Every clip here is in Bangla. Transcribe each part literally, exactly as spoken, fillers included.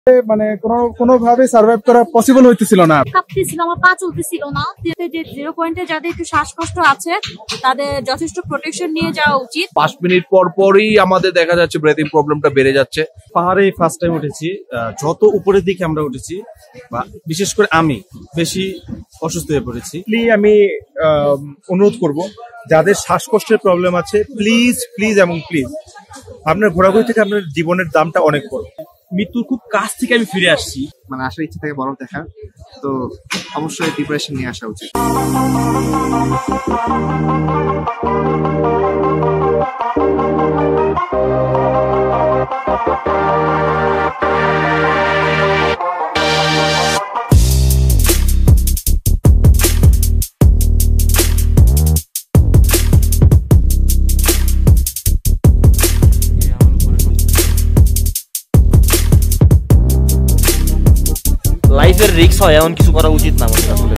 মানে কোনো কোনো ভাবে সার্ভাইভ করা পসিবল হইতেছিল না। কাঁপতেছিল, আমার পা চলতেছিল না। যে জিরো পয়েন্টে যাদের একটু শ্বাসকষ্ট আছে তাদের যথেষ্ট প্রোটেকশন নিয়ে যাওয়া উচিত। পাঁচ মিনিট পর পরই আমাদের দেখা যাচ্ছে ব্রিথিং প্রবলেমটা বেড়ে যাচ্ছে। পাহাড়ে ফার্স্ট টাইম উঠেছি, যত উপরের দিকে আমরা উঠেছি বা বিশেষ করে আমি বেশি অসুস্থ হয়ে পড়েছি। আমি অনুরোধ করব যাদের শ্বাসকষ্টের প্রবলেম আছে, প্লিজ প্লিজ এবং প্লিজ আপনার ঘোরাঘুরি থেকে আপনার জীবনের দামটা অনেক বড়। মৃত্যুর খুব কাছ থেকে আমি ফিরে আসছি, মানে আসার ইচ্ছা থেকে বরফ দেখা, তো অবশ্যই প্রিপারেশন নিয়ে আসা উচিত। লাইফের রিস্ক হয়, এমন কিছু করা উচিত না আমাদের আসলে।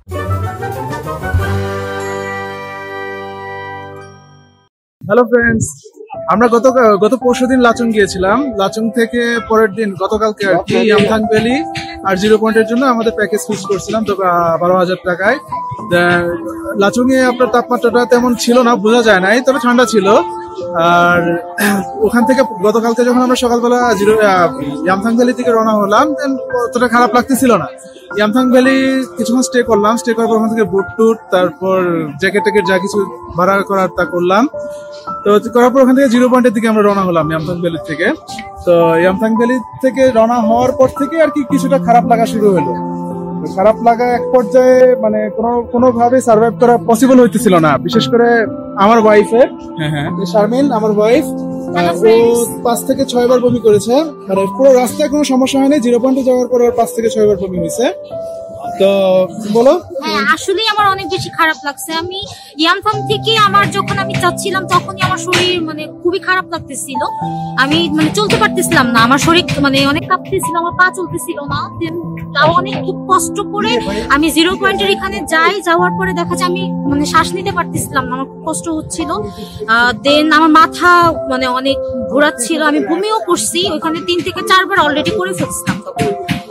হ্যালো ফ্রেন্ডস, আমরা গত গত পরশু দিন লাচুং গিয়েছিলাম। লাচুং থেকে পরের দিন গতকালকে আর কি ইয়ামথাং ভ্যালি আর জিরো পয়েন্টের জন্য আমাদের প্যাকেজ ফিক্স করছিলাম তো বারো হাজার টাকায়। লাচুং এ আপনার তাপমাত্রাটা তেমন ছিল না, বোঝা যায় নাই, তবে ঠান্ডা ছিল। আর ওখান থেকে গতকালকে যখন আমরা সকালবেলা জিরো ইয়ামথাং ভ্যালি থেকে রওনা হলাম, অতটা খারাপ লাগতেছিল না। ইয়ামথাং ভ্যালি কিছুক্ষণ স্টে করলাম, স্টে করার পর ওখান থেকে বুট টুট, তারপর জ্যাকেট ট্যাকেট যা কিছু ভাড়া করার তা করলাম। তো করার পর ওখান থেকে জিরো পয়েন্টের দিকে আমরা রওনা হলাম ইয়ামথাং ভ্যালি থেকে। তো ইয়ামথাং ভ্যালি থেকে রওনা হওয়ার পর থেকে আর কি কিছুটা খারাপ লাগা শুরু হলো। খারাপ লাগা এক পর্যায়ে মানে কোনো কোনো ভাবে সার্ভাইভ করা পসিবল হইতেছিল না, বিশেষ করে আমার ওয়াইফের। হ্যাঁ হ্যাঁ শারমিন আমার ওয়াইফ, ও পাঁচ থেকে ছয় বার বমি করেছে। মানে পুরো রাস্তায় কোনো সমস্যা হয়নি, জিরো পয়েন্টে যাওয়ার পর ওর পাঁচ থেকে ছয় বার বমি হয়েছে। তো বলো। হ্যাঁ, আসলে আমার অনেক বেশি খারাপ লাগছে। আমি ইয়ামথাং থেকে আমার যখন আমি যাচ্ছিলাম তখনই আমার শরীর মানে খুবই খারাপ লাগতেছিল। আমি মানে চলতে পারতেছিলাম না, আমার শরীর মানে অনেক কাঁপতেছিল, আমার পা চলতেছিল না। তাও অনেক খুব কষ্ট করে আমি জিরো পয়েন্টের এখানে যাই, যাওয়ার পরে দেখা যায় আমি মানে শ্বাস নিতে পারতেছিলাম না, আমার খুব কষ্ট হচ্ছিল। দেন আমার মাথা মানে অনেক ঘোরাচ্ছিল, আমি বমিও করছি ওইখানে, তিন থেকে চারবার অলরেডি করে ফেলছিলাম তখন।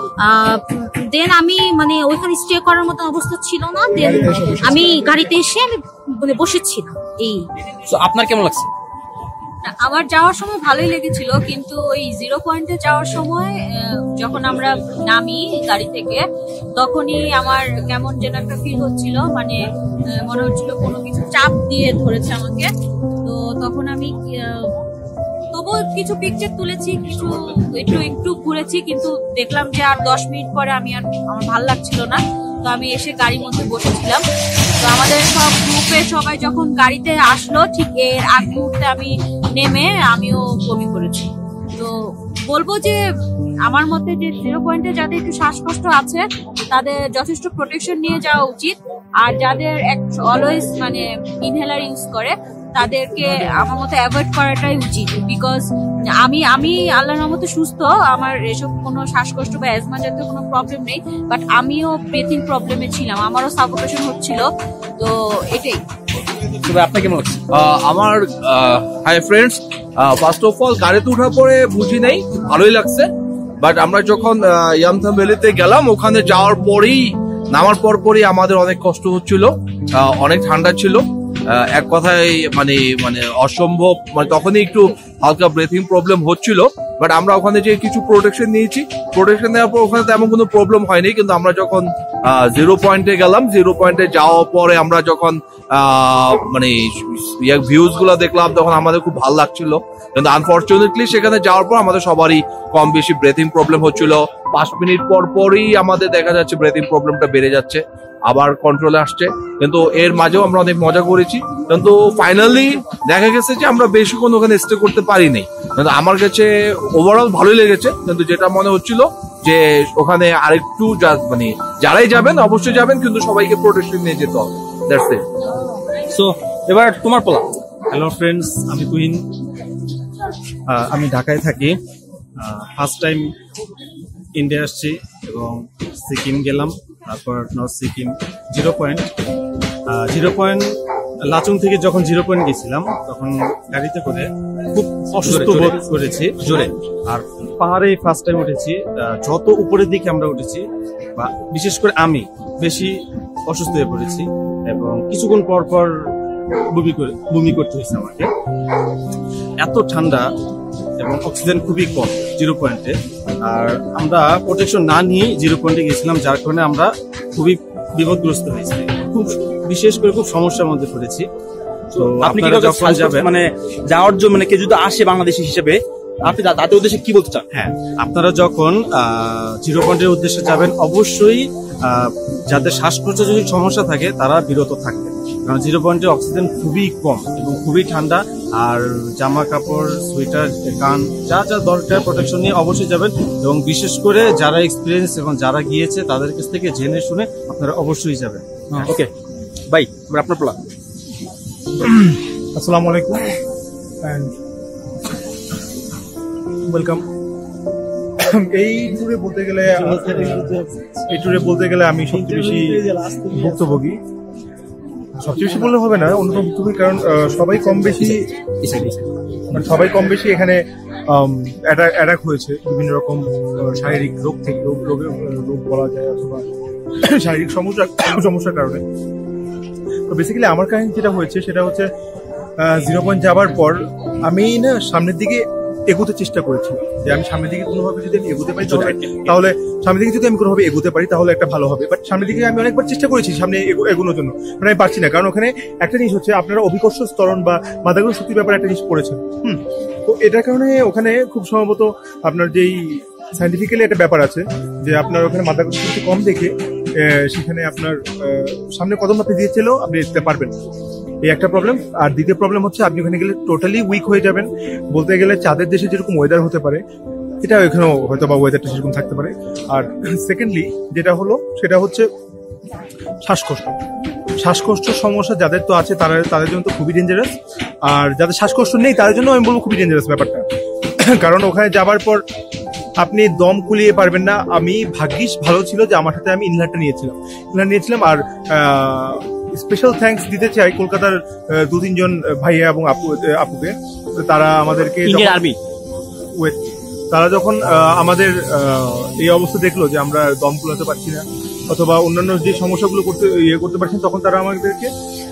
দেন আমি মানে ওইখানে স্টে করার মতো অবস্থা ছিল না। দেন আমি গাড়িতে এসে আমি মানে বসেছিলাম। এই আপনার কেমন লাগছে? আমার যাওয়ার সময় ভালোই লেগেছিল, কিন্তু ওই জিরো পয়েন্টে যাওয়ার সময় যখন আমরা নামি গাড়ি থেকে তখনই আমার কেমন যেন একটা ফিল হচ্ছিল, মানে মনে হচ্ছিল কোনো কিছু চাপ দিয়ে ধরেছে আমাকে। তো তখন আমি তবুও কিছু পিকচার তুলেছি, কিছু একটু একটু ঘুরেছি, কিন্তু দেখলাম যে আর দশ মিনিট পরে আমি আর আমার ভালো লাগছিল না। তো আমি এসে গাড়ির মধ্যে বসেছিলাম। তো আমাদের সব গ্রুপে সবাই যখন গাড়িতে আসলো, ঠিক এর আগ মুহূর্তে আমি নেমে আমিও বমি করেছি। তো বলবো যে আমার মতে যে জিরো পয়েন্টে যাদের একটু শ্বাসকষ্ট আছে তাদের যথেষ্ট প্রোটেকশন নিয়ে যাওয়া উচিত। আর যাদের অলওয়েজ মানে ইনহেলার ইউজ করে তাদেরকে আমার মতে অ্যাভয়েড করাটাই উচিত। বিকজ আমি আমি আল্লাহর রহমতে সুস্থ, আমার এসব কোনো শ্বাসকষ্ট বা অ্যাজমা জাতীয় কোনো প্রবলেম নেই, বাট আমিও ব্রিথিং প্রবলেমে ছিলাম, আমারও সাফোকেশন হচ্ছিল। তো এটাই। আপনার কেমন লাগছে? আমার hi friends, first of all গাড়িতে ওঠার পরে বুঝি নাই, ভালোই লাগছে। বাট আমরা যখন ইয়ামথাং ভ্যালিতে গেলাম, ওখানে যাওয়ার পরেই নামার পর পরই আমাদের অনেক কষ্ট হচ্ছিল, অনেক ঠান্ডা ছিল। এক কথায় মানে মানে অসম্ভব, মানে তখনই একটু হালকা ব্রিথিং প্রবলেম হচ্ছিল। বাট আমরা ওখানে যে কিছু প্রোটেকশন নিয়েছি, প্রোটেকশন নেওয়ার পর ওখানে তেমন কোনো প্রবলেম হয়নি। কিন্তু আমরা যখন জিরো পয়েন্টে গেলাম, জিরো পয়েন্টে যাওয়ার পরে আমরা যখন মানে ভিউজ গুলা দেখলাম, তখন আমাদের খুব ভালো লাগছিল। কিন্তু আনফর্চুনেটলি সেখানে যাওয়ার পর আমাদের সবারই কম বেশি ব্রিথিং প্রবলেম হচ্ছিল। পাঁচ মিনিট পর পরই আমাদের দেখা যাচ্ছে ব্রিথিং প্রবলেমটা বেড়ে যাচ্ছে, আবার কন্ট্রোলে আসছে। কিন্তু এর মাঝেও আমরা অনেক মজা করেছি। কিন্তু ফাইনালি দেখা গেছে যে আমরা বেশিক্ষণ ওখানে স্টে করতে পারিনি। কিন্তু আমার কাছে ওভারঅল ভালোই লেগেছে। কিন্তু যেটা মনে হচ্ছিল যে ওখানে আরেকটু মানে যারাই যাবেন অবশ্যই যাবেন, কিন্তু সবাইকে প্রোটেকশন নিয়ে যেতে হবে। That's it. সো এবার তোমার পোলা। হ্যালো ফ্রেন্ডস, আমি তুহিন, আমি ঢাকায় থাকি। ফার্স্ট টাইম ইন্ডিয়া আসছি এবং সিকিম গেলাম, তারপর north Sikkim zero point zero point Lachung থেকে যখন জিরো পয়েন্ট গেছিলাম তখন গাড়িতে করে খুব অসুস্থ বোধ করেছি জোরে। আর পাহাড়ে ফার্স্ট টাইম উঠেছি। আহ, যত উপরের দিকে আমরা উঠেছি, বা বিশেষ করে আমি বেশি অসুস্থ হয়ে পড়েছি এবং কিছুক্ষণ পর পর বমি করে বমি করতে হয়েছে আমাকে। এত ঠান্ডা এবং অক্সিজেন খুবই কম জিরো পয়েন্টে, আর আমরা প্রোটেকশন না নিয়ে জিরো পয়েন্টে গেছিলাম, যার কারণে আমরা খুবই বিপদগ্রস্ত হয়েছি, খুব বিশেষ করে খুব সমস্যার মধ্যে পড়েছি। তো আপনি আপনারা কিভাবে যখন যাবেন, মানে যাওয়ার জন্য, মানে কেউ যদি আসে বাংলাদেশি হিসেবে, আপনি তা- তাদের উদ্দেশ্যে কি বলতে চান? হ্যাঁ, আপনারা যখন জিরো পয়েন্টের উদ্দেশ্যে যাবেন, অবশ্যই আহ, যাদের শ্বাসকষ্টের যদি সমস্যা থাকে তারা বিরত থাকবে, কারণ জিরো পয়েন্টে অক্সিজেন খুবই কম এবং খুবই ঠান্ডা। আর জামা কাপড়, সোয়েটার, গান, যা যা দরকার প্রোটেকশন নিয়ে অবশ্যই যাবেন, এবং বিশেষ করে যারা এক্সপিরিয়েন্স এবং যারা গিয়েছে তাদের কাছ থেকে জেনে শুনে আপনারা অবশ্যই যাবেন। ওকে ভাই, এবার আপনার প্ল্যান। আসসালামু আলাইকুম এন্ড ওয়েলকাম। এই ট্যুরে বলতে গেলে এই ট্যুরে বলতে গেলে আমি সবচেয়ে বেশি ভুক্তভোগী। সবচেয়ে বেশি বললে হবে না, অন্যতম ভুক্তভোগী, কারণ আহ, সবাই কম বেশি মানে সবাই কম বেশি এখানে অ্যাটাক হয়েছে বিভিন্ন রকম আহ, শারীরিক রোগ থেকে রোগ রোগে রোগ বলা যায়, অথবা শারীরিক সমস্যা সমস্যার কারণে। তো বেসিক্যালি আমার কাহিনী যেটা হয়েছে সেটা হচ্ছে জিরো পয়েন্ট যাবার পর আমি না সামনের দিকে এগোতে চেষ্টা করেছিলাম, যে আমি সামনের দিকে কোনোভাবে যদি আমি এগোতে পারি তাহলে তাহলে সামনের দিকে যদি আমি কোনোভাবে এগোতে পারি তাহলে একটা ভালো হবে। বাট সামনের দিকে আমি অনেকবার চেষ্টা করেছি সামনে এগো- এগোনোর জন্য, মানে আমি পারছি না, কারণ ওখানে একটা জিনিস হচ্ছে আপনারা অভিকর্ষ স্তরণ বা মাদাগুলো শক্তির ব্যাপারে একটা জিনিস পড়েছেন। হুম তো এটার কারণে ওখানে খুব সম্ভবত আপনার যেই সাইন্টিফিক্যালি একটা ব্যাপার আছে যে আপনার ওখানে মাদাগুলো শক্তি কম দেখে আহ, সেখানে আপনার আহ, সামনে কদম আপনি দিয়েছিল আপনি দিতে পারবেন, এই একটা প্রবলেম। আর দ্বিতীয় প্রবলেম হচ্ছে আপনি ওখানে গেলে টোটালি উইক হয়ে যাবেন। বলতে গেলে চাঁদের দেশে যেরকম ওয়েদার হতে পারে এটা এখানেও হয়তো বা ওয়েদারটা সেরকম থাকতে পারে। আর সেকেন্ডলি যেটা হলো সেটা হচ্ছে শ্বাসকষ্ট। শ্বাসকষ্ট সমস্যা যাদের তো আছে তারা তাদের জন্য তো খুবই ডেঞ্জারাস, আর যাদের শ্বাসকষ্ট নেই তাদের জন্য আমি বলবো খুবই ডেঞ্জারাস ব্যাপারটা। কারণ ওখানে যাবার পর আপনি দম কুলিয়ে পারবেন না। আমি ভাগ্যিস ভালো ছিল যে আমার সাথে আমি ইনহেলারটা নিয়েছিলাম ইনহেলার নিয়েছিলাম আর স্পেশাল থ্যাঙ্কস দিতে চাই কলকাতার আহ, দু তিনজন ভাইয়া এবং আপু আহ, আপুকে। তো তারা আমাদেরকে ইন্ডিয়ান যখন- আর্মি। ওয়েট তারা যখন আহ, আমাদের আহ, এই অবস্থা দেখলো যে আমরা দম কুলাতে পারছি না অথবা অন্যান্য যে সমস্যাগুলো করতে ইয়ে করতে পারছি না, তখন তারা আমাদেরকে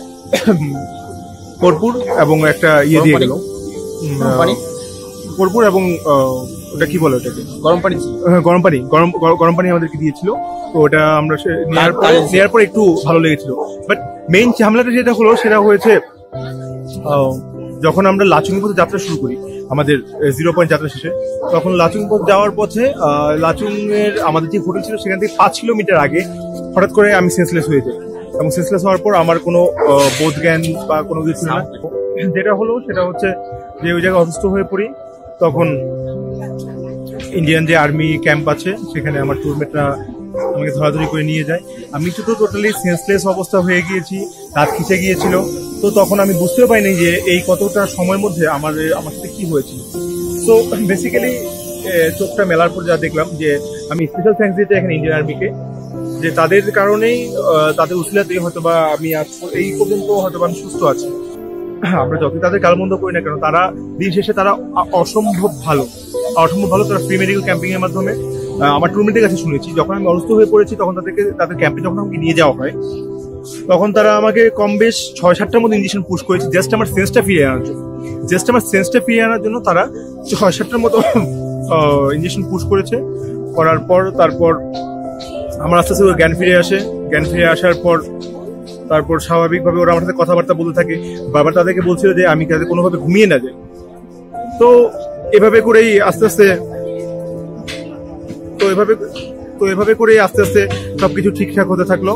কর্পূর এবং একটা ইয়ে দিয়ে গেল, কর্পূর এবং আহ, ওটা কি বলে ওটাকে গরম পানি। হ্যাঁ, গরম পানি গরম গরম পানি আমাদেরকে দিয়েছিল। তো ওটা আমরা সে- নেওয়ার পরে নেওয়ার পরে একটু ভালো লেগেছিল। বাট মেইন ঝামেলাটা যেটা হলো সেটা হয়েছে আহ, যখন আমরা লাচুং পথে যাত্রা শুরু করি আমাদের জিরো পয়েন্ট যাত্রা শেষে, তখন লাচুং পথ যাওয়ার পথে লাচুং এর আমাদের যে হোটেল ছিল সেখান থেকে পাঁচ কিলোমিটার আগে হঠাৎ করে আমি সেন্সলেস হয়ে যাই, এবং সেন্সলেস হওয়ার পর আমার কোনো আহ, বোধ জ্ঞান বা কোনো কিছু ছিল না। যেটা হলো সেটা হচ্ছে যে ওই জায়গায় অসুস্থ হয়ে পড়ি। তখন ইন্ডিয়ান যে আর্মি ক্যাম্প আছে সেখানে আমার টুরমেটরা আমাকে ধরাধরি করে নিয়ে যায়। আমি তো টোটালি সেন্সলেস অবস্থা হয়ে গিয়েছি, রাত খিচে গিয়েছিল। তো তখন আমি বুঝতেও পারিনি যে এই কতটা সময়ের মধ্যে আমার আমার সাথে কি হয়েছিল। তো বেসিক্যালি চোখটা মেলার পর যা দেখলাম যে আমি স্পেশাল থ্যাঙ্কস দিতে এখানে ইন্ডিয়ান আর্মিকে, যে তাদের কারণেই আহ, তাদের উসিলাতেই হয়তো বা আমি আজ এই পর্যন্ত হয়তো বা আমি সুস্থ আছি। আমরা যতই তাদের গালমন্দ করি না কেন, তারা দিন শেষে তারা অ- অসম্ভব ভালো অসম্ভব ভালো তারা ফ্রি মেডিকেল ক্যাম্পিং এর মাধ্যমে আহ, আমার টুরমেন্টের কাছে শুনেছি যখন আমি অসুস্থ হয়ে পড়েছি তখন তাদেরকে তাদের ক্যাম্পে যখন আমাকে নিয়ে যাওয়া হয় তখন তারা আমাকে কম বেশ ছয় সাতটার মতো ইঞ্জেকশন পুশ করেছে জাস্ট আমার সেন্সটা ফিরিয়ে আনার জন্য। জাস্ট আমার সেন্সটা ফিরিয়ে আনার জন্য তারা ছয় সাতটার মতো ইঞ্জেকশন পুশ করেছে। করার পর তারপর আমার আস্তে আস্তে জ্ঞান ফিরে আসে। জ্ঞান ফিরে আসার পর তারপর স্বাভাবিকভাবে ওরা আমার সাথে কথাবার্তা বলতে থাকে। বাবা তাদেরকে বলছিল যে আমি যাতে কোনোভাবে ঘুমিয়ে না যাই। তো এভাবে করেই আস্তে আস্তে তো এভাবে তো এভাবে করেই আস্তে আস্তে সবকিছু ঠিকঠাক হতে থাকলো।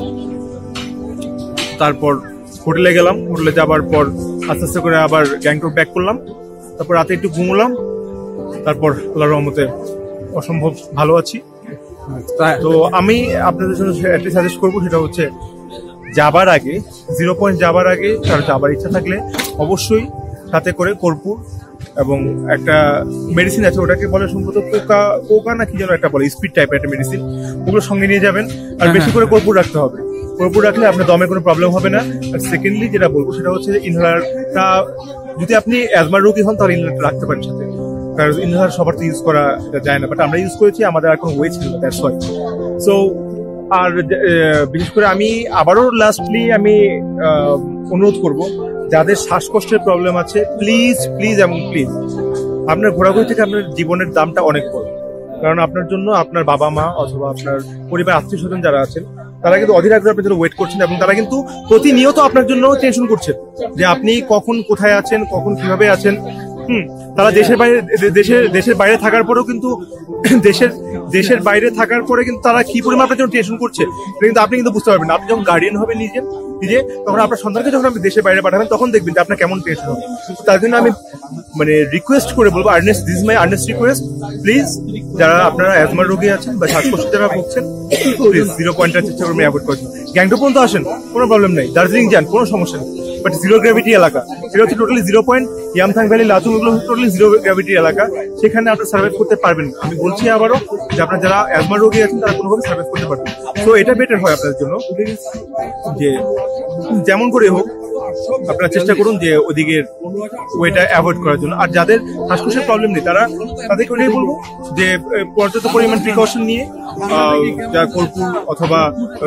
তারপর হোটেলে গেলাম, হোটেলে যাবার পর আস্তে আস্তে করে আবার গ্যাংটক ব্যাক করলাম। তারপর রাতে একটু ঘুমলাম, তারপর আল্লাহর রহমতে অসম্ভব ভালো আছি। তো আমি আপনাদের জন্য সাজেস্ট করবো সেটা হচ্ছে যাবার আগে জিরো পয়েন্ট যাবার আগে তার যাবার ইচ্ছা থাকলে অবশ্যই সাথে করে কর্পূর এবং একটা মেডিসিন আছে ওটাকে বলে সম্ভবত কোকা কোকা না কি যেন একটা বলে স্পিড টাইপের একটা মেডিসিন, ওগুলো সঙ্গে নিয়ে যাবেন। আর বেশি করে কর্পূর রাখতে হবে। কর্পূর রাখলে আপনার দমে কোনো প্রবলেম হবে না। আর সেকেন্ডলি যেটা বলবো সেটা হচ্ছে ইনহেলারটা যদি আপনি অ্যাজমার রোগী হন তাহলে ইনহেলারটা রাখতে পারেন সাথে। কারণ ইনহেলার সবার তো ইউজ করা যায় না, বাট আমরা ইউজ করেছি, আমাদের আর কোনো ওয়ে ছিল না, দ্যাটস ওয়াই। সো আর বিশেষ করে আমি আবারও লাস্টলি আমি অনুরোধ করব, যাদের শ্বাসকষ্টের প্রবলেম আছে, প্লিজ প্লিজ এবং প্লিজ আপনার ঘোরাঘুরি থেকে আপনার জীবনের দামটা অনেক বড়। কারণ আপনার জন্য আপনার বাবা মা অথবা আপনার পরিবার আত্মীয় স্বজন যারা আছেন তারা কিন্তু অধীর আগ্রহে আপনার জন্য ওয়েট করছেন, এবং তারা কিন্তু প্রতিনিয়ত আপনার জন্য টেনশন করছেন যে আপনি কখন কোথায় আছেন, কখন কিভাবে আছেন। হুম তারা দেশের বাইরে দেশের দেশের বাইরে থাকার পরেও কিন্তু দেশের দেশের বাইরে থাকার পরে কিন্তু তারা কি পরিমাণ আপনার জন্য টেনশন করছে কিন্তু আপনি কিন্তু বুঝতে পারবেন না। আপনি যখন গার্ডিয়ান হবেন নিজে নিজে তখন আপনার সন্তানকে যখন আপনি দেশের বাইরে পাঠাবেন তখন দেখবেন যে আপনার কেমন টেনশন হবে। তার জন্য আমি মানে রিকোয়েস্ট করে বলবো, earnest this is my earnest request, please যারা আপনারা অ্যাজমার রোগী আছেন বা শ্বাসকষ্ট যারা ভুগছেন, প্লিজ জিরো পয়েন্টের চেষ্টা করবেন অ্যাভয়েড করছেন। গ্যাংটক পর্যন্ত আসেন, কোনো প্রবলেম নেই, দার্জিলিং যান, কোনো সমস্যা নেই, বাট জিরো গ্র্যাভিটি এলাকা, এটা হচ্ছে totally zero point. Yumthang valley, Lachung এগুলো টোটালি জিরো গ্র্যাভিটি এলাকা, সেখানে আপনার সার্ভাইভ করতে পারবেন। আমি বলছি আবারও যে আপনার যারা অ্যাজমার রোগী আছেন তারা কোনোভাবে সার্ভাইভ করতে পারবেন। তো এটা বেটার হয় আপনাদের জন্য যে যেমন করে হোক আপনারা চেষ্টা করুন যে ওদিকে ওয়েটা অ্যাভয়েড করার জন্য। আর যাদের শ্বাসকষ্টের প্রবলেম নেই তারা তাদেরকে ওটাই বলবো যে পর্যাপ্ত পরিমাণ প্রিকশন নিয়ে যা কর্পূর অথবা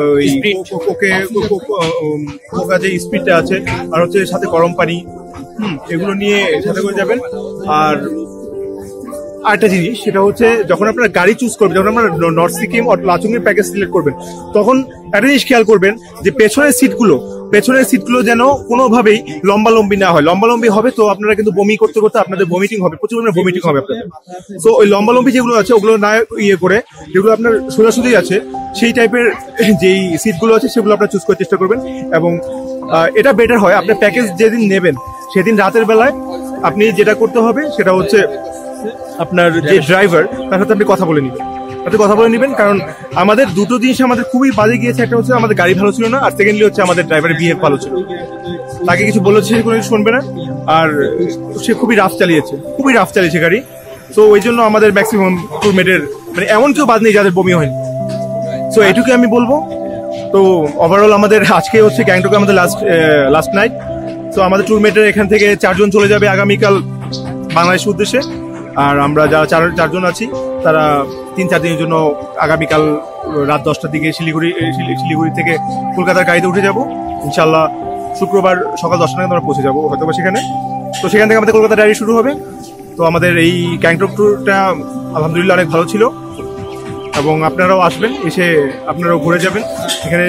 ওকে কোকা যে স্পিডটা আছে আর হচ্ছে সাথে গরম পানি হুম এগুলো নিয়ে সাথে করে যাবেন। আর আরেকটা জিনিস সেটা হচ্ছে যখন আপনারা গাড়ি চুজ করবেন, যখন আপনারা নর্থ সিকিম অর লাচুং এর প্যাকেজ সিলেক্ট করবেন তখন একটা জিনিস খেয়াল করবেন যে পেছনের সিটগুলো পেছনের সিটগুলো যেন কোনোভাবেই লম্বালম্বি না হয়। লম্বালম্বি হবে তো আপনারা কিন্তু বমি করতে করতে আপনাদের ভমিটিং হবে, প্রচুর পরিমাণে ভমিটিং হবে আপনাদের। তো ওই লম্বালম্বি যেগুলো আছে ওগুলো না ইয়ে করে যেগুলো আপনার সোজাসুজি আছে সেই টাইপের যেই সিটগুলো আছে সেগুলো আপনারা চুজ করার চেষ্টা করবেন। এবং এটা বেটার হয় আপনার প্যাকেজ যেদিন নেবেন সেদিন রাতের বেলায় আপনি যেটা করতে হবে সেটা হচ্ছে আপনার যে ড্রাইভার তার সাথে আপনি কথা বলে নেবেন তাতে কথা বলে নেবেন কারণ আমাদের দুটো জিনিস আমাদের খুবই বাজে গিয়েছে। একটা হচ্ছে আমাদের গাড়ি ভালো ছিল না, আর সেকেন্ডলি হচ্ছে আমাদের ড্রাইভারের বিহেভ ভালো ছিল। তাকে কিছু বলেছে সে কোনো কিছু শুনবে না, আর সে খুবই রাফ চালিয়েছে খুবই রাফ চালিয়েছে গাড়ি। তো ওই জন্য আমাদের ম্যাক্সিমাম ট্যুরমেটের মানে এমন কেউ বাদ নেই যাদের বমি হয়নি। সো এটুকু আমি বলবো। তো ওভারঅল আমাদের আজকে হচ্ছে গ্যাংটকে আমাদের লাস্ট লাস্ট নাইট। তো আমাদের ট্যুরমেটের এখান থেকে চারজন চলে যাবে আগামীকাল বাংলাদেশের উদ্দেশ্যে, আর আমরা যারা চার চারজন আছি তারা তিন চার দিনের জন্য আগামীকাল রাত দশটার দিকে শিলিগুড়ি শিলিগুড়ি থেকে কলকাতার গাড়িতে উঠে যাব। ইনশাল্লাহ শুক্রবার সকাল দশটা নাগাদ আমরা পৌঁছে যাবো হয়তো বা সেখানে। তো সেখান থেকে আমাদের কলকাতা ডায়েরি শুরু হবে। তো আমাদের এই গ্যাংটক ট্যুরটা আলহামদুলিল্লাহ অনেক ভালো ছিল, এবং আপনারাও আসবেন, এসে আপনারাও ঘুরে যাবেন এখানে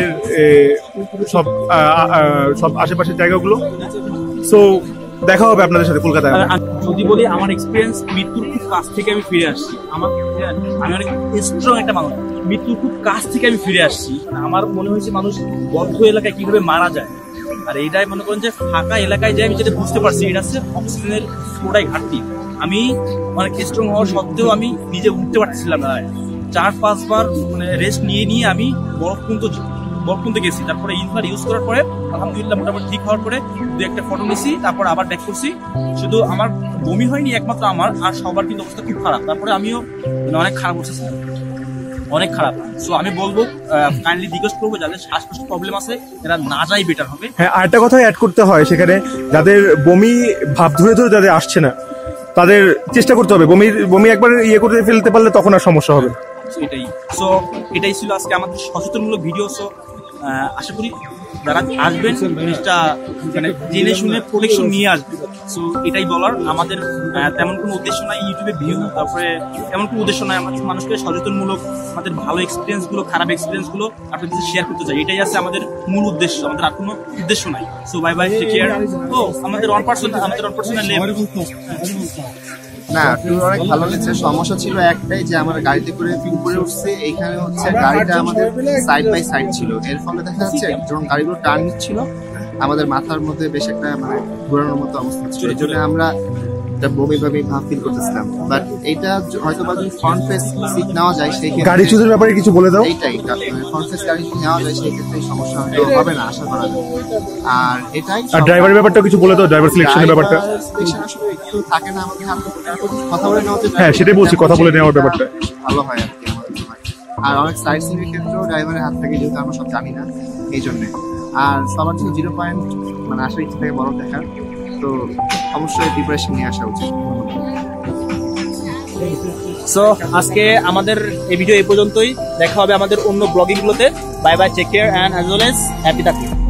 সব সব আশেপাশের জায়গাগুলো। সো দেখা হবে আপনাদের সাথে কলকাতায়। যদি বলি আমার এক্সপিরিয়েন্স, মৃত্যুর খুব কাছ থেকে আমি ফিরে আসছি। আমার আমি অনেক স্ট্রং একটা মানুষ, মৃত্যুর খুব কাছ থেকে আমি ফিরে আসছি। আমার মনে হয়েছে মানুষ বদ্ধ এলাকায় কিভাবে মারা যায়, আর এইটাই মনে করেন যে ফাঁকা এলাকায় যে আমি যেটা বুঝতে পারছি এটা হচ্ছে অক্সিজেনের পুরোটাই ঘাটতি। আমি অনেক স্ট্রং হওয়া সত্ত্বেও আমি নিজে উঠতে পারছিলাম না। চার পাঁচবার মানে রেস্ট নিয়ে নিয়ে আমি বরফ কিন্তু বরফ কিনতে গেছি। তারপরে ইনফার ইউজ করার পরে আলহামদুলিল্লাহ মোটামুটি ঠিক হওয়ার পরে দু একটা ফটো নিছি, তারপর আবার ব্যাক করছি। শুধু আমার বমি হয়নি একমাত্র আমার, আর সবার কিন্তু অবস্থা খুব খারাপ। তারপরে আমিও মানে অনেক খারাপ অবস্থা, অনেক খারাপ। সো আমি বলবো কাইন্ডলি রিকোয়েস্ট করবো যাদের শ্বাসকষ্ট প্রবলেম আছে এরা না যাই বেটার হবে। হ্যাঁ, আরেকটা কথা অ্যাড করতে হয় সেখানে, যাদের বমি ভাব ধরে ধরে যাদের আসছে না তাদের চেষ্টা করতে হবে বমি বমি একবার ইয়ে করে ফেলতে পারলে তখন আর সমস্যা হবে। এটাই সো এটাই ছিল আজকে আমাদের সচেতনমূলক ভিডিও। সো আশা করি যারা আসবেন জিনিসটা মানে জেনে শুনে প্রোটেকশন নিয়ে আসবেন। সো এটাই বলার, আমাদের তেমন কোনো উদ্দেশ্য নাই ইউটিউবে ভিউ, তারপরে তেমন কোনো উদ্দেশ্য নাই, আমাদের মানুষকে সচেতনমূলক আমাদের ভালো এক্সপিরিয়েন্স গুলো খারাপ এক্সপিরিয়েন্স গুলো আপনাদের সাথে শেয়ার করতে চাই। এটাই আছে আমাদের মূল উদ্দেশ্য, আমাদের আর কোনো উদ্দেশ্য নাই। So bye bye, take care. ও আমাদের ওয়ান পার্সেন্ট আমাদের ওয়ান পার্সেন্ট লেভেল না, ট্যুর অনেক ভালো লেগেছে। সমস্যা ছিল একটাই যে আমরা গাড়িতে করে উপরে উঠছে, এইখানে হচ্ছে গাড়িটা আমাদের সাইড বাই সাইড ছিল, এর ফলে দেখা যাচ্ছে যখন গাড়িগুলো টার্ন নিচ্ছিল আমাদের মাথার মধ্যে বেশ একটা মানে ঘোরানোর মতো অবস্থা ছিল। এই জন্য আমরা একটা বমি বমি ভাব ফিল করতেছিলাম। বাট এইটা হয়তো বা যদি ফ্রন্ট ফেস সিট নেওয়া যায় সেই ক্ষেত্রে, গাড়ি চুজের ব্যাপারে কিছু বলে দাও। এইটাই ফ্রন্ট ফেস গাড়ি যদি নেওয়া যায় সেই ক্ষেত্রে সমস্যা হয়তো হবে না, আশা করা যায়। আর এটাই আর ড্রাইভারের ব্যাপারটা কিছু বলে দাও, ড্রাইভার সিলেকশনের ব্যাপারটা। সিলেকশন আসলে একটু থাকে না আমাদের হাতে, কথা বলে নেওয়া যায়। হ্যাঁ, সেটাই বলছি, কথা বলে নেওয়ার ব্যাপারটা ভালো হয় আর কি আমাদের জন্য। আর অনেক সাইড সিনের ক্ষেত্রেও ড্রাইভারের হাত থেকে যেহেতু আমরা সব জানি না এই জন্যে। আর সবার জন্য জিরো পয়েন্ট মানে আসার ইচ্ছে থাকে বড় দেখার, তো অবশ্যই প্রিপারেশন নিয়ে আসা উচিত। সো আজকে আমাদের এই ভিডিও এই পর্যন্তই। দেখা হবে আমাদের অন্য ব্লগিং গুলোতে। Bye bye, take care and as well as happy থাকুন।